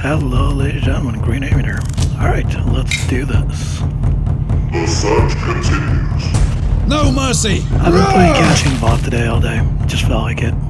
Hello, ladies and gentlemen, Green Avian here. Alright, let's do this. The search continues. No mercy! I've been playing Catching Bot today all day. Just felt like it.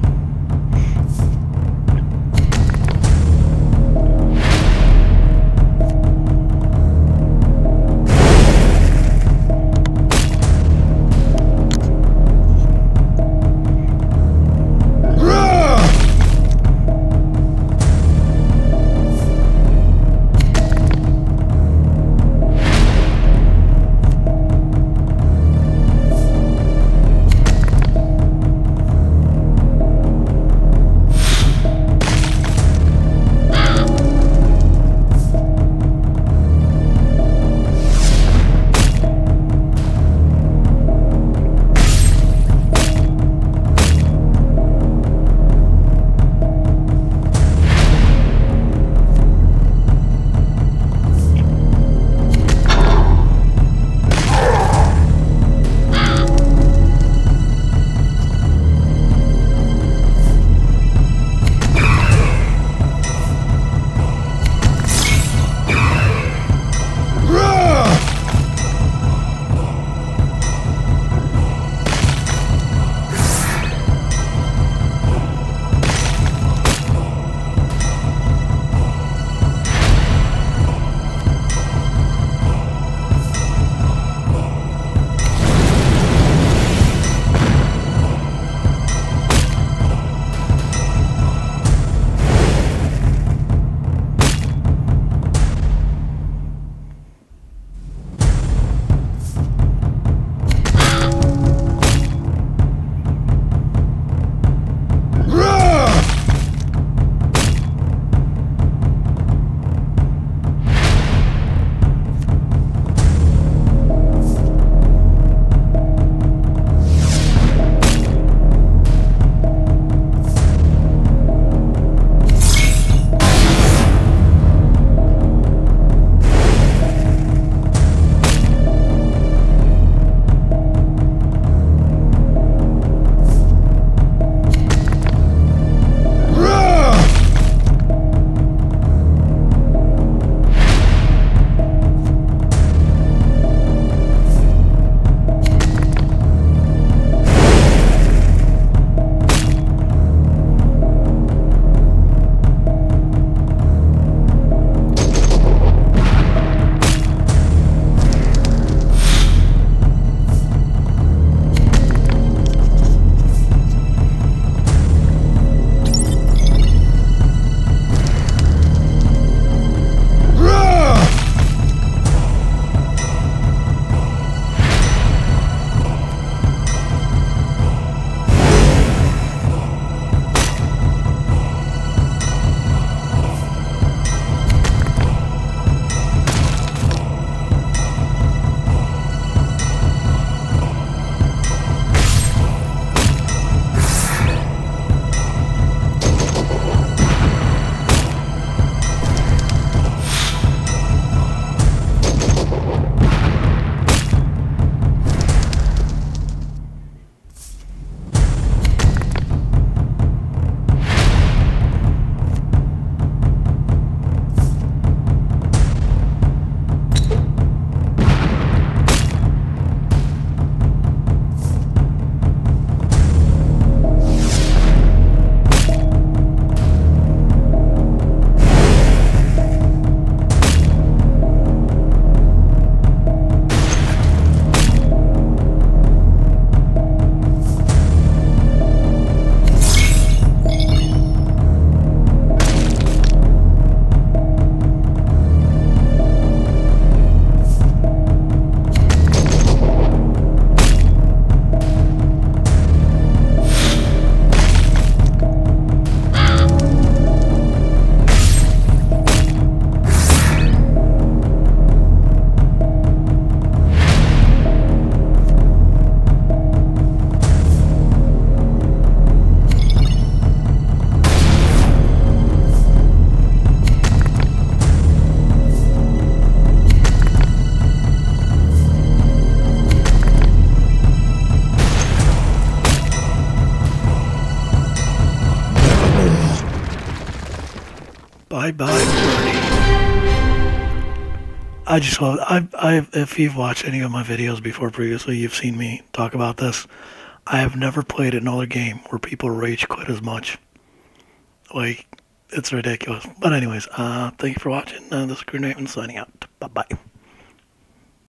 Bye bye, birdie. I just love. If you've watched any of my videos before previously, you've seen me talk about this. I have never played another game where people rage quit as much. Like, it's ridiculous. But anyways, thank you for watching. This is Green Raven signing out. Bye bye.